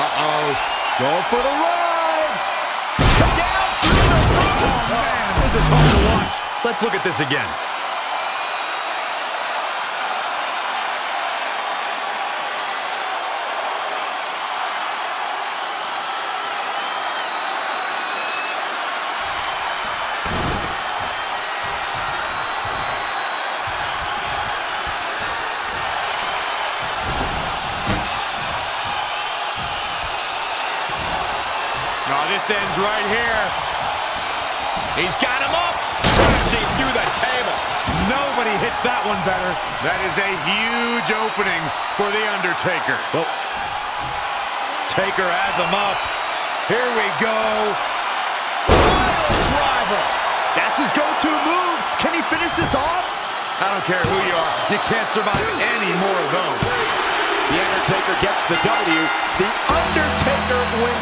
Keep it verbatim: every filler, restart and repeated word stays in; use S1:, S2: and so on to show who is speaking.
S1: Uh-oh. Going for the ride. Down through the roof. Oh, man. This is hard to watch. Let's look at this again.
S2: No, this ends right here. He's got him up. Crashing through the table.
S1: Nobody hits that one better.
S2: That is a huge opening for the Undertaker.
S1: Well,
S2: Taker has him up. Here we go. Piledriver.
S1: that's his go-to move. Can he finish this off?
S2: I don't care who you are. You can't survive any more of those.
S1: The Undertaker gets the W. The Undertaker wins.